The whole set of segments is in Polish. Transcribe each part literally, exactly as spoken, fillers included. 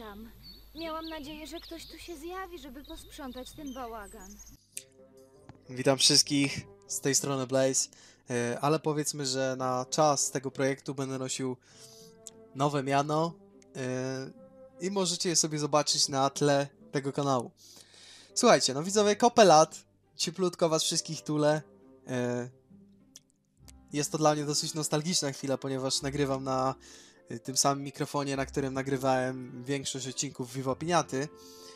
witam. Miałam nadzieję, że ktoś tu się zjawi, żeby posprzątać ten bałagan. Witam wszystkich, z tej strony Blaze, e, ale powiedzmy, że na czas tego projektu będę nosił nowe miano e, i możecie je sobie zobaczyć na tle tego kanału. Słuchajcie, no widzowie, kopę lat, cieplutko was wszystkich tule. E, Jest to dla mnie dosyć nostalgiczna chwila, ponieważ nagrywam na e, tym samym mikrofonie, na którym nagrywałem większość odcinków Viva Piniaty.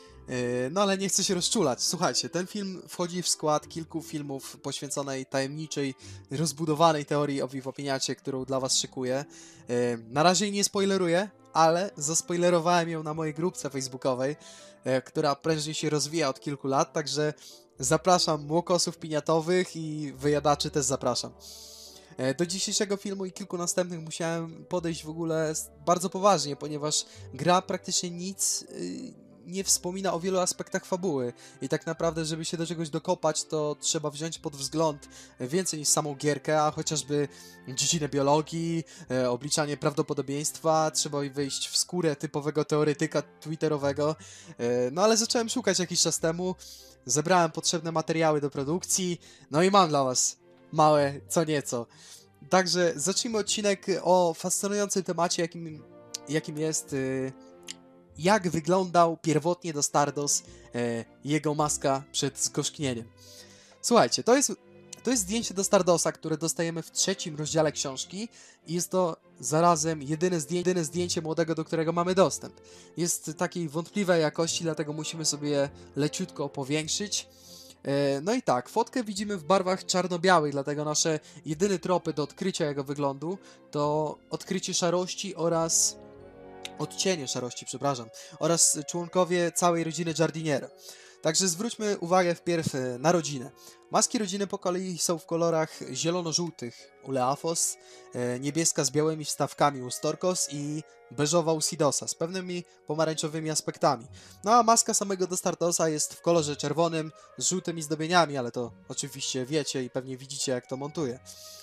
No ale nie chcę się rozczulać. Słuchajcie, ten film wchodzi w skład kilku filmów poświęconej tajemniczej, rozbudowanej teorii o Viva Piniacie, którą dla was szykuję. Na razie jej nie spoileruję, ale zaspoilerowałem ją na mojej grupce facebookowej, która prężnie się rozwija od kilku lat, także zapraszam młokosów piniatowych i wyjadaczy też zapraszam. Do dzisiejszego filmu i kilku następnych musiałem podejść w ogóle bardzo poważnie, ponieważ gra praktycznie nic nie wspomina o wielu aspektach fabuły i tak naprawdę, żeby się do czegoś dokopać, to trzeba wziąć pod wzgląd więcej niż samą gierkę, a chociażby dziedzinę biologii, e, obliczanie prawdopodobieństwa, trzeba wejść w skórę typowego teoretyka twitterowego, e, no ale zacząłem szukać jakiś czas temu, zebrałem potrzebne materiały do produkcji, no i mam dla was małe co nieco. Także zacznijmy odcinek o fascynującym temacie, jakim, jakim jest... E, jak wyglądał pierwotnie do Stardust e, jego maska przed zgorzknieniem. Słuchajcie, to jest, to jest zdjęcie do Stardusta, które dostajemy w trzecim rozdziale książki i jest to zarazem jedyne, zdję jedyne zdjęcie młodego, do którego mamy dostęp. Jest takiej wątpliwej jakości, dlatego musimy sobie je leciutko powiększyć. E, no i tak, fotkę widzimy w barwach czarno-białych, dlatego nasze jedyne tropy do odkrycia jego wyglądu to odkrycie szarości oraz... odcienie szarości, przepraszam, oraz członkowie całej rodziny Giardiniera. Także zwróćmy uwagę wpierw na rodzinę. Maski rodziny po kolei są w kolorach zielono-żółtych u Leafos, niebieska z białymi wstawkami u Storkos i beżowa u Sidosa z pewnymi pomarańczowymi aspektami. No a maska samego do Stardosa jest w kolorze czerwonym z żółtymi zdobieniami, ale to oczywiście wiecie i pewnie widzicie, jak to montuję.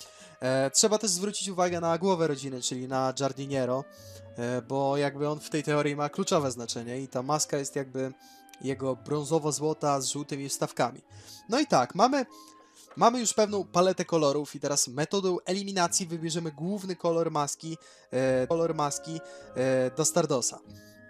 E, trzeba też zwrócić uwagę na głowę rodziny, czyli na Giardiniero, e, bo jakby on w tej teorii ma kluczowe znaczenie i ta maska jest jakby jego brązowo-złota z żółtymi wstawkami. No i tak, mamy, mamy już pewną paletę kolorów i teraz metodą eliminacji wybierzemy główny kolor maski, e, kolor maski e, do Stardosa.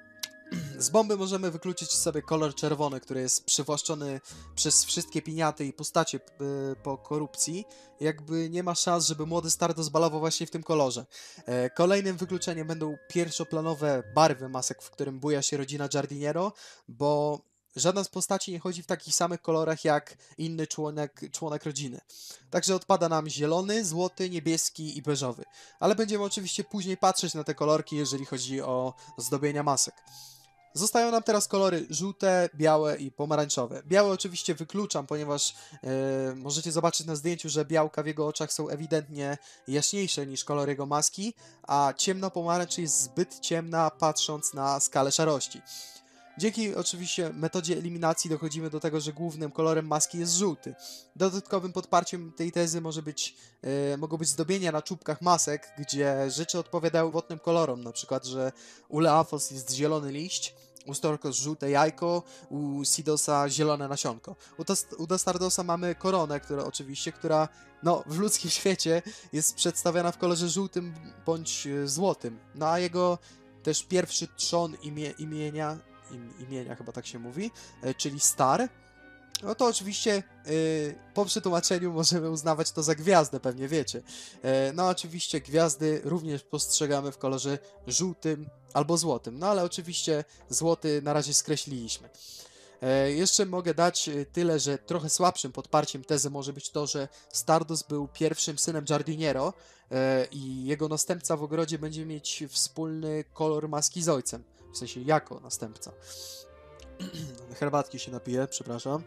Z bomby możemy wykluczyć sobie kolor czerwony, który jest przywłaszczony przez wszystkie piniaty i postacie yy, po korupcji. Jakby nie ma szans, żeby młody Stardust balował właśnie w tym kolorze. E, kolejnym wykluczeniem będą pierwszoplanowe barwy masek, w którym buja się rodzina Giardiniero, bo żadna z postaci nie chodzi w takich samych kolorach jak inny członek, członek rodziny. Także odpada nam zielony, złoty, niebieski i beżowy. Ale będziemy oczywiście później patrzeć na te kolorki, jeżeli chodzi o zdobienia masek. Zostają nam teraz kolory żółte, białe i pomarańczowe. Białe oczywiście wykluczam, ponieważ e, możecie zobaczyć na zdjęciu, że białka w jego oczach są ewidentnie jaśniejsze niż kolor jego maski, a ciemna pomarańcz jest zbyt ciemna, patrząc na skalę szarości. Dzięki oczywiście metodzie eliminacji dochodzimy do tego, że głównym kolorem maski jest żółty. Dodatkowym podparciem tej tezy może być, e, mogą być zdobienia na czubkach masek, gdzie rzeczy odpowiadają wodnym kolorom, na przykład, że u Leafos jest zielony liść, u Storkos żółte jajko, u Sidosa zielone nasionko. U, u Stardosa mamy koronę, która oczywiście, która no, w ludzkim świecie jest przedstawiana w kolorze żółtym bądź złotym. No a jego też pierwszy trzon imie, imienia, im, imienia chyba tak się mówi, e, czyli Star, no to oczywiście yy, po przetłumaczeniu możemy uznawać to za gwiazdę, pewnie wiecie. Yy, no oczywiście gwiazdy również postrzegamy w kolorze żółtym albo złotym, no ale oczywiście złoty na razie skreśliliśmy. Yy, jeszcze mogę dać tyle, że trochę słabszym podparciem tezy może być to, że Stardust był pierwszym synem Giardiniero yy, i jego następca w ogrodzie będzie mieć wspólny kolor maski z ojcem, w sensie jako następca. Herbatki się napiję, przepraszam.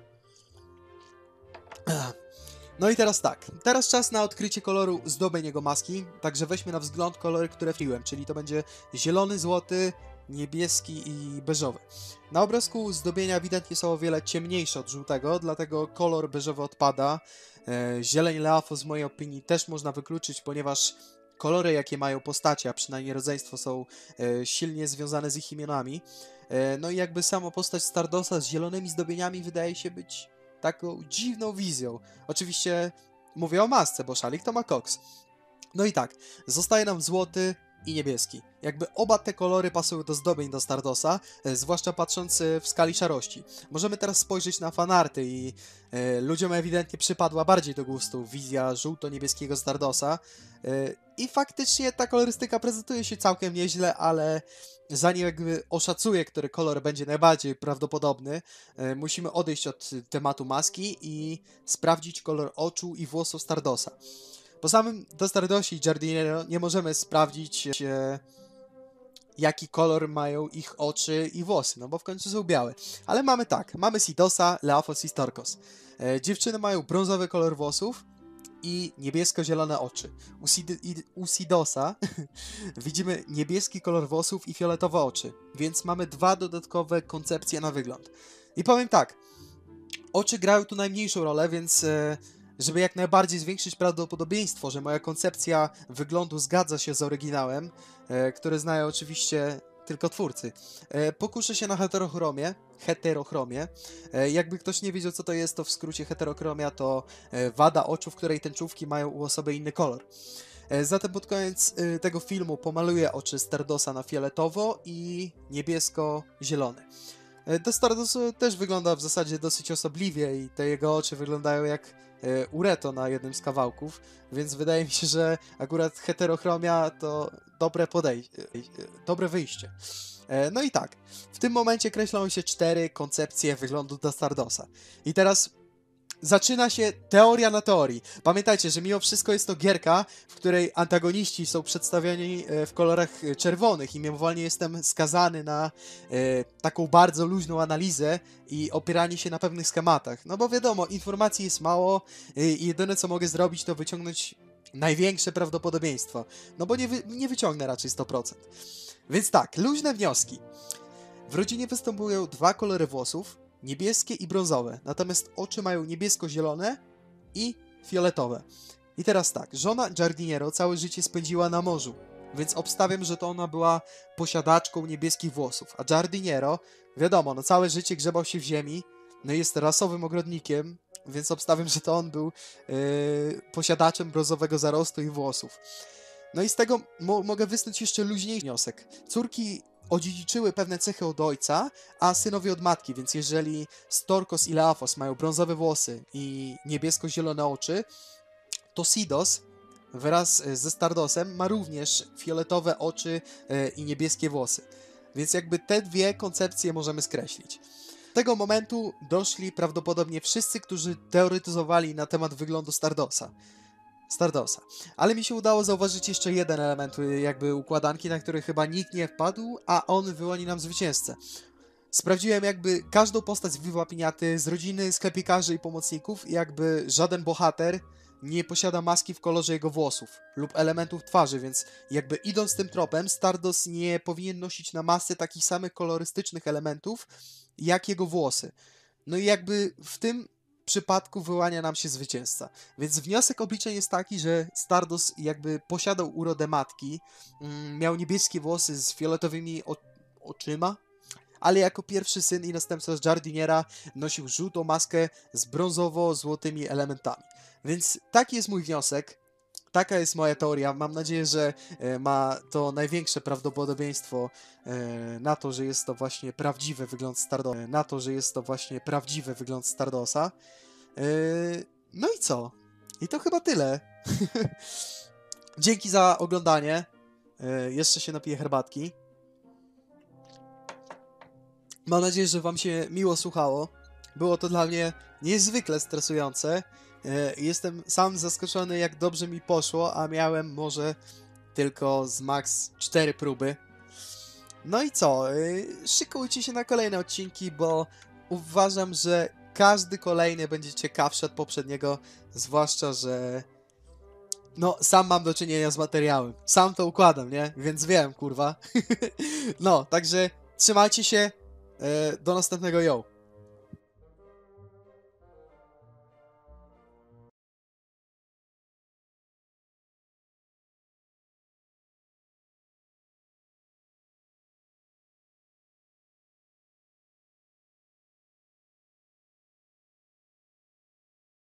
No i teraz tak, teraz czas na odkrycie koloru zdobień jego maski, także weźmy na wzgląd kolory, które wpiłem, czyli to będzie zielony, złoty, niebieski i beżowy. Na obrazku zdobienia ewidentnie są o wiele ciemniejsze od żółtego, dlatego kolor beżowy odpada. E, zieleń Leafos w mojej opinii też można wykluczyć, ponieważ kolory, jakie mają postacie, a przynajmniej rodzeństwo, są e, silnie związane z ich imionami. E, no i jakby sama postać Stardosa z zielonymi zdobieniami wydaje się być taką dziwną wizją. Oczywiście mówię o masce, bo szalik to ma koks. No i tak, zostaje nam złoty i niebieski. Jakby oba te kolory pasują do zdobień do Stardosa, e, zwłaszcza patrząc e, w skali szarości. Możemy teraz spojrzeć na fanarty i e, ludziom ewidentnie przypadła bardziej do gustu wizja żółto-niebieskiego Stardosa. E, I faktycznie ta kolorystyka prezentuje się całkiem nieźle, ale zanim jakby oszacuję, który kolor będzie najbardziej prawdopodobny, e, musimy odejść od tematu maski i sprawdzić kolor oczu i włosów Stardosa. Po samym do Stardosie i Giardiniero nie możemy sprawdzić, e, jaki kolor mają ich oczy i włosy, no bo w końcu są białe. Ale mamy tak, mamy Sidosa, Leafos i Storkos. E, dziewczyny mają brązowy kolor włosów i niebiesko-zielone oczy. U, Sid i, u Sidosa widzimy niebieski kolor włosów i fioletowe oczy, więc mamy dwa dodatkowe koncepcje na wygląd. I powiem tak, oczy grają tu najmniejszą rolę, więc e, żeby jak najbardziej zwiększyć prawdopodobieństwo, że moja koncepcja wyglądu zgadza się z oryginałem, e, który znają oczywiście tylko twórcy, e, pokuszę się na heterochromię. Heterochromię. E, jakby ktoś nie wiedział, co to jest, to w skrócie heterochromia to e, wada oczu, w której tęczówki mają u osoby inny kolor. E, zatem pod koniec e, tego filmu pomaluję oczy Stardosa na fioletowo i niebiesko-zielony. Do Stardosu też wygląda w zasadzie dosyć osobliwie i te jego oczy wyglądają jak e, Ureto na jednym z kawałków, więc wydaje mi się, że akurat heterochromia to dobre podejście, e, dobre wyjście. E, no i tak, w tym momencie kreślą się cztery koncepcje wyglądu do Stardosa. I teraz zaczyna się teoria na teorii. Pamiętajcie, że mimo wszystko jest to gierka, w której antagoniści są przedstawieni w kolorach czerwonych i mimowolnie jestem skazany na e, taką bardzo luźną analizę i opieranie się na pewnych schematach. No bo wiadomo, informacji jest mało i jedyne co mogę zrobić to wyciągnąć największe prawdopodobieństwo. No bo nie, wy nie wyciągnę raczej sto procent. Więc tak, luźne wnioski. W rodzinie występują dwa kolory włosów, niebieskie i brązowe, natomiast oczy mają niebiesko-zielone i fioletowe. I teraz tak, żona Giardiniero całe życie spędziła na morzu, więc obstawiam, że to ona była posiadaczką niebieskich włosów, a Giardiniero, wiadomo, no całe życie grzebał się w ziemi, no jest rasowym ogrodnikiem, więc obstawiam, że to on był yy, posiadaczem brązowego zarostu i włosów. No i z tego mo mogę wysnuć jeszcze luźniejszy wniosek. Córki odziedziczyły pewne cechy od ojca, a synowie od matki, więc jeżeli Storkos i Leafos mają brązowe włosy i niebiesko-zielone oczy, to Sidos wraz ze Stardosem ma również fioletowe oczy i niebieskie włosy. Więc jakby te dwie koncepcje możemy skreślić. Do tego momentu doszli prawdopodobnie wszyscy, którzy teoretyzowali na temat wyglądu Stardosa. Stardosa. Ale mi się udało zauważyć jeszcze jeden element jakby układanki, na który chyba nikt nie wpadł, a on wyłoni nam zwycięzcę. Sprawdziłem jakby każdą postać z Viva Piniaty, z rodziny sklepikarzy i pomocników i jakby żaden bohater nie posiada maski w kolorze jego włosów lub elementów twarzy, więc jakby idąc tym tropem, Stardos nie powinien nosić na masce takich samych kolorystycznych elementów jak jego włosy. No i jakby w tym przypadku wyłania nam się zwycięzca. Więc wniosek obliczeń jest taki, że Stardos jakby posiadał urodę matki, mm, miał niebieskie włosy z fioletowymi oczyma, ale jako pierwszy syn i następca z Giardiniera nosił żółtą maskę z brązowo-złotymi elementami. Więc taki jest mój wniosek, taka jest moja teoria. Mam nadzieję, że e, ma to największe prawdopodobieństwo e, na to, że jest to właśnie prawdziwy wygląd Stardosa. Na to, że jest to właśnie prawdziwy wygląd Stardosa. E, no i co? I to chyba tyle. Dzięki za oglądanie. E, jeszcze się napiję herbatki. Mam nadzieję, że wam się miło słuchało. Było to dla mnie niezwykle stresujące. Jestem sam zaskoczony, jak dobrze mi poszło, a miałem może tylko z max cztery próby. No i co? Szykujcie się na kolejne odcinki, bo uważam, że każdy kolejny będzie ciekawszy od poprzedniego, zwłaszcza, że no, sam mam do czynienia z materiałem. Sam to układam, nie? Więc wiem, kurwa. No, także trzymajcie się. Do następnego, yo!